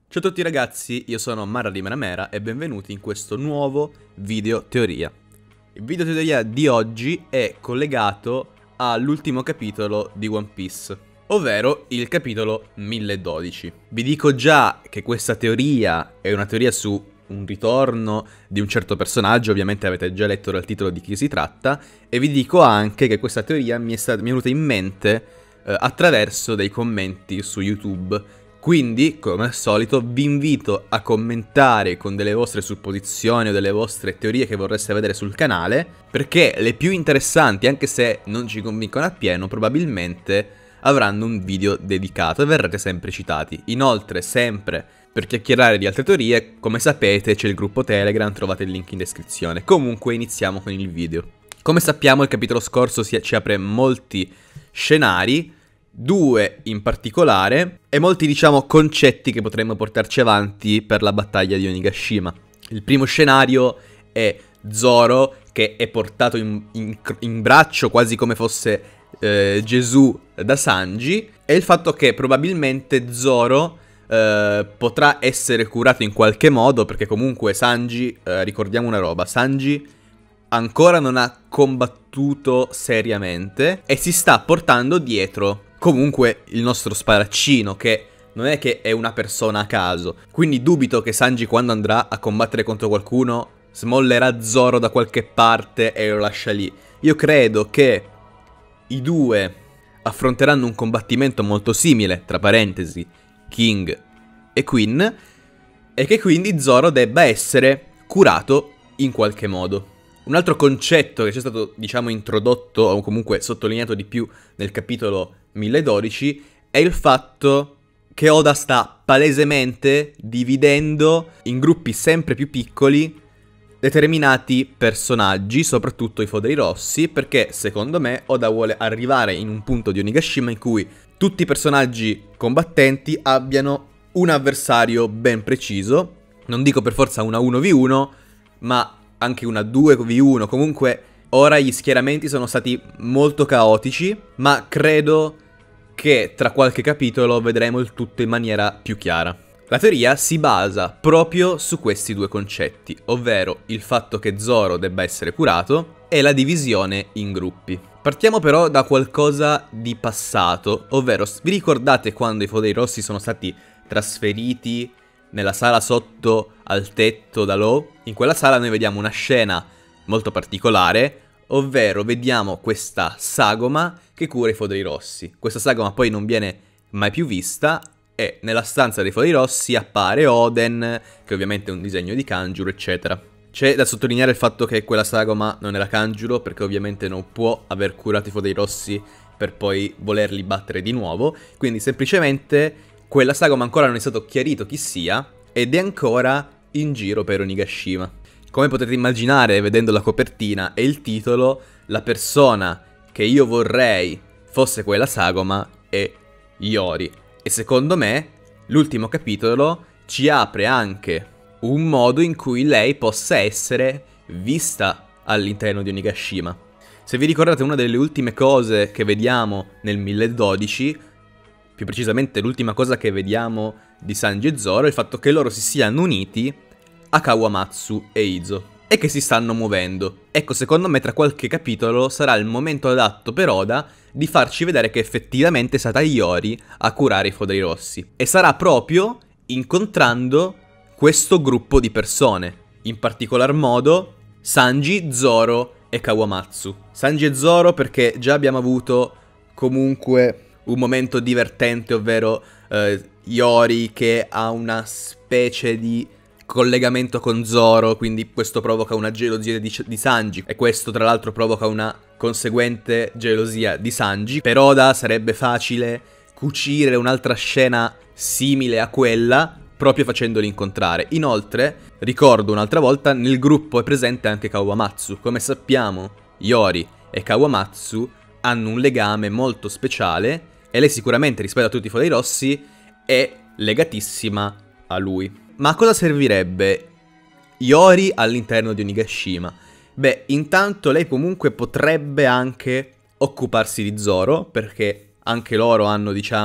Ciao a tutti ragazzi, io sono Mara di Meramera e benvenuti in questo nuovo video teoria. Il video teoria di oggi è collegato all'ultimo capitolo di One Piece, ovvero il capitolo 1012. Vi dico già che questa teoria è una teoria su un ritorno di un certo personaggio, ovviamente avete già letto dal titolo di chi si tratta, e vi dico anche che questa teoria mi è venuta in mente attraverso dei commenti su YouTube. Quindi, come al solito, vi invito a commentare con delle vostre supposizioni o delle vostre teorie che vorreste vedere sul canale, perché le più interessanti, anche se non ci convincono appieno, probabilmente avranno un video dedicato e verrete sempre citati. Inoltre, sempre per chiacchierare di altre teorie, come sapete c'è il gruppo Telegram, trovate il link in descrizione. Comunque iniziamo con il video. Come sappiamo il capitolo scorso ci apre molti scenari, due in particolare, e molti diciamo concetti che potremmo portarci avanti per la battaglia di Onigashima. Il primo scenario è Zoro che è portato in braccio quasi come fosse Gesù da Sanji, e il fatto che probabilmente Zoro potrà essere curato in qualche modo, perché comunque Sanji, ricordiamo una roba, Sanji ancora non ha combattuto seriamente e si sta portando dietro comunque il nostro spadaccino, che non è che è una persona a caso. Quindi dubito che Sanji, quando andrà a combattere contro qualcuno, smollerà Zoro da qualche parte e lo lascia lì. Io credo che i due affronteranno un combattimento molto simile, tra parentesi, King e Queen, e che quindi Zoro debba essere curato in qualche modo. Un altro concetto che c'è stato, diciamo, introdotto o comunque sottolineato di più nel capitolo 1012 è il fatto che Oda sta palesemente dividendo in gruppi sempre più piccoli determinati personaggi, soprattutto i Foderi Rossi, perché secondo me Oda vuole arrivare in un punto di Onigashima in cui tutti i personaggi combattenti abbiano un avversario ben preciso, non dico per forza una 1v1, ma anche una 2v1, comunque ora gli schieramenti sono stati molto caotici, ma credo che tra qualche capitolo vedremo il tutto in maniera più chiara. La teoria si basa proprio su questi due concetti, ovvero il fatto che Zoro debba essere curato e la divisione in gruppi. Partiamo però da qualcosa di passato, ovvero vi ricordate quando i Foderi Rossi sono stati trasferiti nella sala sotto al tetto da Law? In quella sala noi vediamo una scena molto particolare, ovvero vediamo questa sagoma che cura i Foderi Rossi. Questa sagoma poi non viene mai più vista e nella stanza dei Foderi Rossi appare Oden, che ovviamente è un disegno di Kanjuro, eccetera. C'è da sottolineare il fatto che quella sagoma non era Kanjuro, perché ovviamente non può aver curato i Foderi Rossi per poi volerli battere di nuovo, quindi semplicemente quella sagoma ancora non è stato chiarito chi sia ed è ancora in giro per Onigashima. Come potete immaginare, vedendo la copertina e il titolo, la persona che io vorrei fosse quella sagoma è Iori. E secondo me l'ultimo capitolo ci apre anche un modo in cui lei possa essere vista all'interno di Onigashima. Se vi ricordate, una delle ultime cose che vediamo nel 1012, più precisamente l'ultima cosa che vediamo di Sanji e Zoro, è il fatto che loro si siano uniti a Kawamatsu e Izo e che si stanno muovendo. Ecco, secondo me tra qualche capitolo sarà il momento adatto per Oda di farci vedere che effettivamente è stata Iori a curare i Foderi Rossi, e sarà proprio incontrando questo gruppo di persone, in particolar modo Sanji, Zoro e Kawamatsu. Sanji e Zoro perché già abbiamo avuto comunque un momento divertente, ovvero Iori che ha una specie di collegamento con Zoro, quindi questo provoca una gelosia di Sanji, e questo tra l'altro provoca una conseguente gelosia di Sanji. Per Oda sarebbe facile cucire un'altra scena simile a quella, proprio facendoli incontrare. Inoltre, ricordo un'altra volta, nel gruppo è presente anche Kawamatsu. Come sappiamo, Iori e Kawamatsu hanno un legame molto speciale e lei sicuramente, rispetto a tutti i Foderi Rossi, è legatissima a lui. Ma a cosa servirebbe Iori all'interno di Onigashima? Beh, intanto lei comunque potrebbe anche occuparsi di Zoro, perché anche loro hanno, diciamo,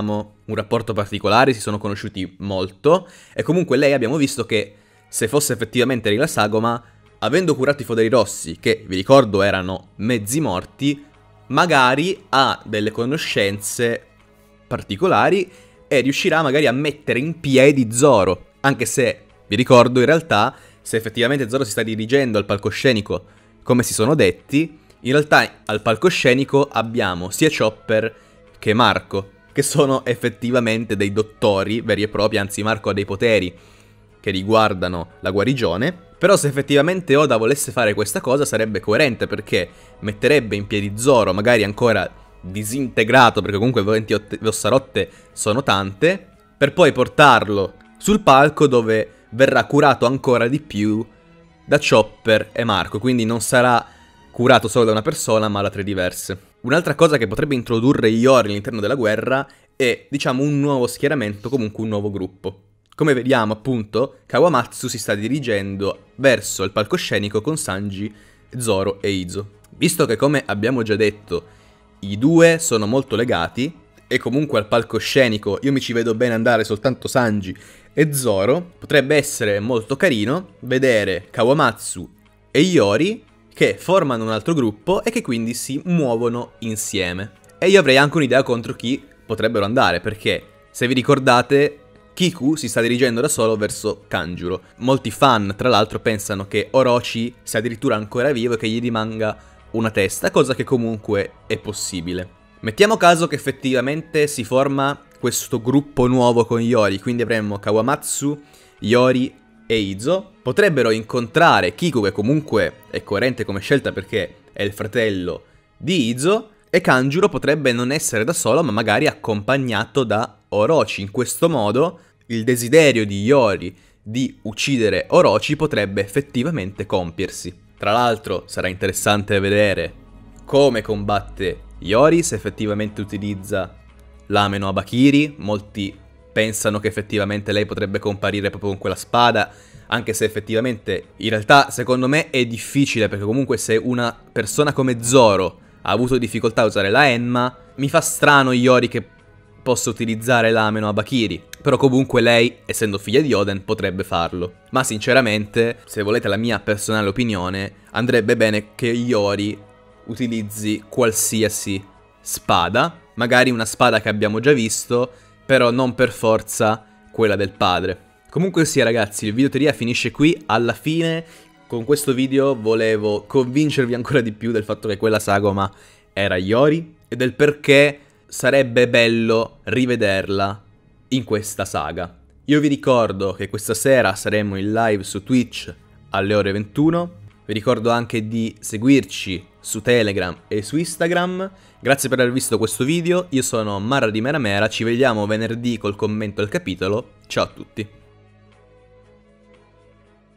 un rapporto particolare, si sono conosciuti molto, e comunque lei abbiamo visto che se fosse effettivamente Rina Sagoma, avendo curato i Foderi Rossi, che vi ricordo erano mezzi morti, magari ha delle conoscenze particolari e riuscirà magari a mettere in piedi Zoro, anche se, vi ricordo, in realtà, se effettivamente Zoro si sta dirigendo al palcoscenico come si sono detti, in realtà al palcoscenico abbiamo sia Chopper che Marco, che sono effettivamente dei dottori veri e propri, anzi Marco ha dei poteri che riguardano la guarigione, però se effettivamente Oda volesse fare questa cosa sarebbe coerente, perché metterebbe in piedi Zoro, magari ancora disintegrato, perché comunque le ossa rotte sono tante, per poi portarlo sul palco dove verrà curato ancora di più da Chopper e Marco, quindi non sarà curato solo da una persona ma da 3 diverse. Un'altra cosa che potrebbe introdurre Iori all'interno della guerra è, diciamo, un nuovo schieramento, comunque un nuovo gruppo. Come vediamo, appunto, Kawamatsu si sta dirigendo verso il palcoscenico con Sanji, Zoro e Izo. Visto che, come abbiamo già detto, i due sono molto legati, e comunque al palcoscenico io mi ci vedo bene andare soltanto Sanji e Zoro, potrebbe essere molto carino vedere Kawamatsu e Iori che formano un altro gruppo e che quindi si muovono insieme. E io avrei anche un'idea contro chi potrebbero andare, perché, se vi ricordate, Kiku si sta dirigendo da solo verso Kanjuro. Molti fan, tra l'altro, pensano che Orochi sia addirittura ancora vivo e che gli rimanga una testa, cosa che comunque è possibile. Mettiamo caso che effettivamente si forma questo gruppo nuovo con Iori, quindi avremmo Kawamatsu, Iori e Izo. Potrebbero incontrare Kiku, che comunque è coerente come scelta perché è il fratello di Izo, e Kanjuro potrebbe non essere da solo ma magari accompagnato da Orochi. In questo modo il desiderio di Iori di uccidere Orochi potrebbe effettivamente compiersi. Tra l'altro sarà interessante vedere come combatte Iori, se effettivamente utilizza l'Ame no Abakiri. Molti pensano che effettivamente lei potrebbe comparire proprio con quella spada, anche se effettivamente in realtà secondo me è difficile, perché comunque se una persona come Zoro ha avuto difficoltà a usare la Enma, mi fa strano Iori che possa utilizzare l'Ame no Abakiri. Però comunque lei, essendo figlia di Oden, potrebbe farlo. Ma sinceramente, se volete la mia personale opinione, andrebbe bene che Iori utilizzi qualsiasi spada, magari una spada che abbiamo già visto, però non per forza quella del padre. Comunque sia ragazzi, il video teoria finisce qui. Alla fine con questo video volevo convincervi ancora di più del fatto che quella sagoma era Iori e del perché sarebbe bello rivederla in questa saga. Io vi ricordo che questa sera saremo in live su Twitch alle ore 21. Vi ricordo anche di seguirci su Telegram e su Instagram. Grazie per aver visto questo video, io sono Marra di Meramera, ci vediamo venerdì col commento al capitolo. Ciao a tutti.